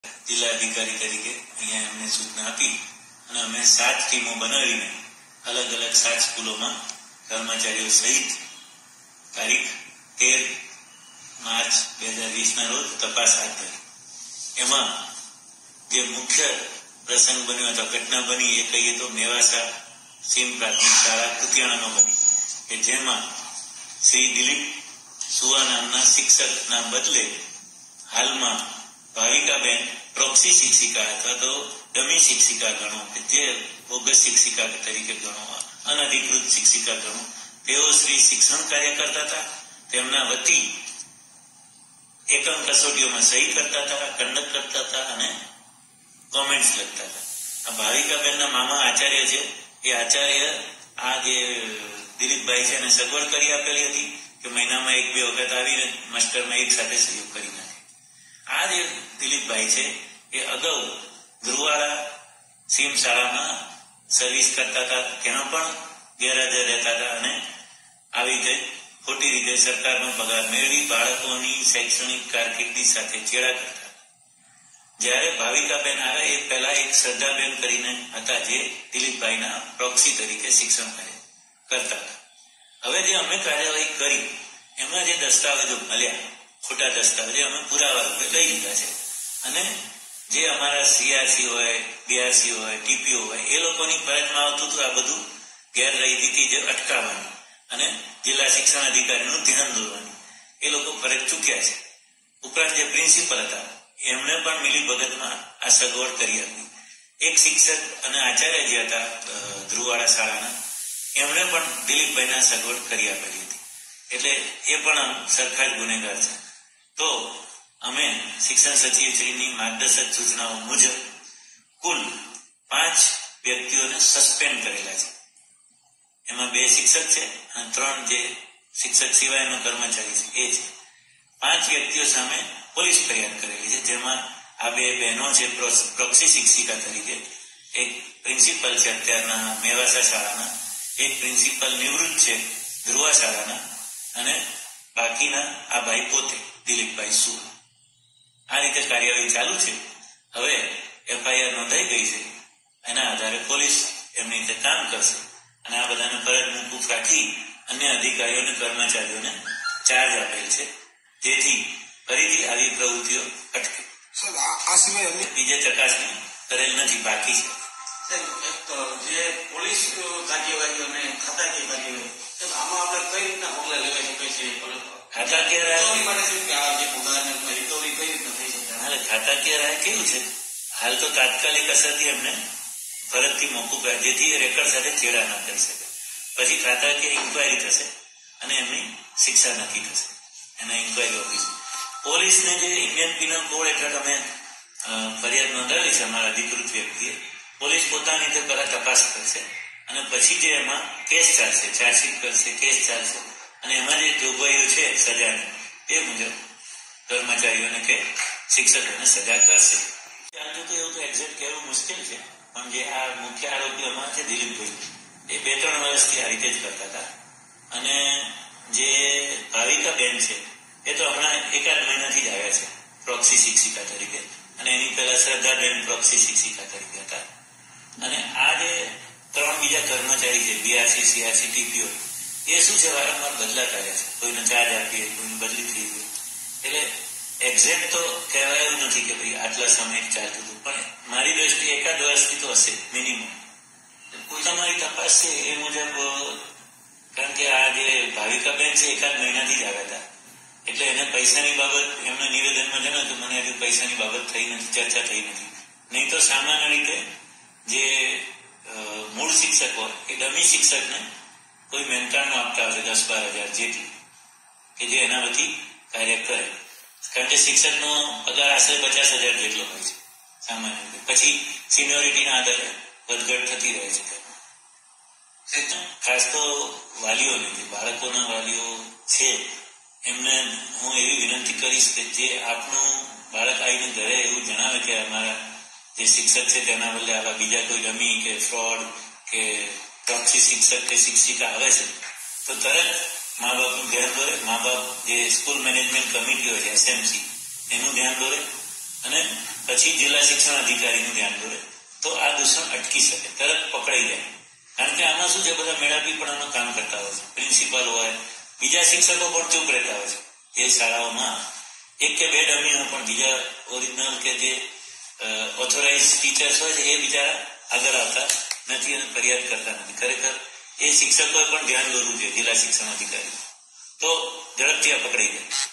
જિલ્લા અધિકારી તરીકે અહીંયા એમને સૂચના આપી અને અમે 7 ટીમો બનાવીને અલગ અલગ 7 સ્કૂલોમાં કર્મચારીઓ સહિત તારીખ 13 માર્ચ 2020 રોજ તપાસ હાથ ધરી. એમાં જે મુખ્ય પ્રસંગ બન્યો અથવા ઘટના બની એ કહીએ તો મેવાસા સીમ પ્રાથમિક શાળા કુતિયાણાનો બની કે જેમાં શ્રી દિલીપ સુવા નામના શિક્ષકના બદલે હાલમાં ભાવિકાબેન પ્રોક્સી શિક્ષિકા અથવા તો ડમી શિક્ષિકા ગણો કે જે બોગસ શિક્ષિકા તરીકે ગણો, અનધિકૃત શિક્ષિકા ગણો, તેઓ શ્રી શિક્ષણ કાર્ય કરતા હતા. તેમના વતી એકમ કસોટીઓમાં સહી કરતા હતા, કંડક્ટ કરતા હતા અને કોમેન્ટ્સ લખતા હતા. આ ભાવિકાબેનના મામા આચાર્ય છે. એ આચાર્ય આ જે દિલીપભાઈ છે એને સગવડ કરી આપેલી હતી કે મહિનામાં 1-2 વખત આવીને માસ્ટરમાં એક સાથે સહયોગ કરી નાખે. આ જે દિલીપભાઈ છે એ અગાઉ ધ્રુવાડા સીમ શાળામાં સર્વિસ કરતા હતા, તેમાં પણ ગેરહાજર રહેતા હતા અને આવી રીતે ખોટી રીતે સરકારનો પગાર મેળવી બાળકોની શૈક્ષણિક કારકિર્દી સાથે ચેડા કરતા. જ્યારે ભાવિકાબેન આવે એ પહેલા એક શ્રદ્ધાબેન કરીને હતા જે દિલીપભાઈના પ્રોક્સી તરીકે શિક્ષણ કરતા હતા. હવે જે અમે કાર્યવાહી કરી એમાં જે દસ્તાવેજો મળ્યા, ખોટા દસ્તાવેજો અમે પુરાવા રૂપે લઈ લીધા છે અને જે અમારા સીઆરસી હોય, બીઆરસી હોય, ટીપીઓ હોય એ લોકોની ફરજમાં આવતું હતું આ બધું ગેરરીતિ જે અટકાવવાની અને જિલ્લા શિક્ષણ અધિકારીનું ધ્યાન દોરવાની. એ લોકો ફરજ ચૂક્યા છે. ઉપરાંત જે પ્રિન્સિપલ હતા એમણે પણ મિલીભગતમાં આ સગવડ કરી આપી. એક શિક્ષક અને આચાર્ય જે હતા ધ્રુવાડા શાળાના એમણે પણ દિલીપભાઈના સગવડ કરી આપેલી હતી. એટલે એ પણ સરખા જ ગુનેગાર છે. તો અમે શિક્ષણ સચિવશ્રીની માર્ગદર્શક સૂચનાઓ મુજબ કુલ 5 વ્યક્તિઓને સસ્પેન્ડ કરેલા છે. એમાં 2 શિક્ષક છે અને 3 જે શિક્ષક સિવાયનો કર્મચારી છે એ છે. 5 વ્યક્તિઓ સામે પોલીસ ફરિયાદ કરેલી છે, જેમાં આ 2 બહેનો છે પ્રોક્સી શિક્ષિકા તરીકે, એક પ્રિન્સિપલ છે અત્યારના મેવાસા શાળાના, એક પ્રિન્સિપલ નિવૃત્ત છે ધ્રુવા શાળાના અને બાકીના આ ભાઈ પોતે દિલીપભાઈ સુવા. આ રીતે કાર્યવાહી ચાલુ છે. હવે એફઆઈઆર નોંધાઈ ગઈ છે. એના આધારે પોલીસ એમની રીતે કામ કરશે અને આ બધાને ફરજ મોકૂફ રાખી અન્ય અધિકારીઓ અને કર્મચારીઓને ચાર્જ આપેલ છે જેથી ફરીથી આવી પ્રવૃત્તિઓ અટકે. આ સિવાય બીજે ચકાસણી કરેલ નથી, બાકી છે. જે પોલીસ કાર્યવાહી અને ખાતાકીય કાર્યવાહી આમાં આપણે કઈ રીતના પગલા લેવાઈ શકે છે? ખાતાકીય રાય રિકવરી કઈ રીતના થઈ શકે? ખાતાકીય રાય કેવું છે, હાલ તો તાત્કાલિક અસરથી એમને ફરજથી મોકૂફ કરે જેથી રેકર્ડ સાથે ચેડા ના કરી શકે. પછી ખાતાકીય ઇન્કવાયરી થશે અને એમની શિક્ષા નક્કી થશે એના ઇન્કવાયરી ઓફિસ. પોલીસને જે ઇન્ડિયન પિનલ કોડ હેઠળ અમે ફરિયાદ નોંધાવી છે અમારા અધિકૃત વ્યક્તિએ, પોલીસ પોતાની રીતે પહેલા તપાસ કરશે અને પછી જે એમાં કેસ ચાલશે, ચાર્જશીટ કરશે, કેસ ચાલશે અને એમાં જે જોગવાઈઓ છે સજાની એ મુજબ કર્મચારીઓને કે શિક્ષકોને સજા કરશે. ચાલતું તો એવું તો એક્ઝેક્ટ કહેવું મુશ્કેલ છે, પણ જે આ મુખ્ય આરોપીઓમાં છે દિલીપભાઈ, એ 2-3 વર્ષથી આ રીતે જ કરતા હતા. અને જે ભાવિકાબેન છે એ તો હમણાં 1-8 મહિનાથી જ આવ્યા છે પ્રોક્સી શિક્ષિકા તરીકે અને એની પહેલા શ્રદ્ધાબેન પ્રોક્સી શિક્ષિકા તરીકે હતા. અને આ જે 3 બીજા કર્મચારી છે બીઆરસી, સીઆરસી, ટીપીઓ, એ શું છે વારંવાર બદલાતા રહે છે. કોઈને ચાર્જ આપીએ, કોઈને બદલી થઈ ગઈ. એટલે એક્ઝેક્ટ તો કહેવાયું નથી કે ભાઈ આટલા સમય ચાલતું હતું, પણ મારી દ્રષ્ટિએ 1-8 વર્ષથી તો હશે મિનિમમ. તમારી તપાસ છે એ મુજબ, કારણ કે આ જે ભાવિકાબેન છે 1-8 મહિનાથી જ આવ્યા હતા એટલે એને પૈસાની બાબત એમના નિવેદનમાં જણાવ્યું કે મને હજુ પૈસાની બાબત થઈ નથી, ચર્ચા થઈ નથી. નહીં તો સામાન્ય રીતે જે મૂળ શિક્ષક હોય એ ડમી શિક્ષકને કોઈ મહેનતાણું આપતા હશે 10-12 હજાર જેટલી કે જે એના વતી કાર્ય કરે. કારણ કે શિક્ષકનો પગાર આશરે 50,000 જેટલો હોય છે સામાન્ય રીતે. પછી સિનિયોરિટીના આધારે વધઘટ થતી રહે છે. ખાસ તો વાલીઓને, જે બાળકોના વાલીઓ છે એમને હું એવી વિનંતી કરીશ કે જે આપનું બાળક આવીને ઘરે એવું જણાવે કે અમારા જે શિક્ષક છે તેના બદલે આવા બીજા કોઈ ડમી કે ફ્રોડ કે પ્રોક્સી શિક્ષક કે શિક્ષિકા આવે છે તો તરત મા બાપનું ધ્યાન દોરે. મા બાપ જે સ્કૂલ મેનેજમેન્ટ કમિટી હોય છે SMC એનું ધ્યાન દોરે અને પછી જિલ્લા શિક્ષણ અધિકારીનું ધ્યાન દોરે તો આ દૂષણ અટકી શકે, તરત પકડાઈ જાય. કારણ કે આમાં શું છે, બધા મેળાપીપણાનું કામ કરતા હોય છે, પ્રિન્સિપાલ હોય, બીજા શિક્ષકો પણ ચૂપ રહેતા હોય છે. એ શાળાઓમાં એક કે બે ડમીઓ પણ બીજા ઓરિજિનલ કે જે ઓથોરાઇઝ ટીચર્સ હોય છે એ બિચારા આગળ આવતા નથી અને ફરિયાદ કરતા નથી. ખરેખર એ શિક્ષકોએ પણ ધ્યાન દોરવું જોઈએ, જિલ્લા શિક્ષણ અધિકારી, તો ઝડપથી આ પકડાઈ જાય.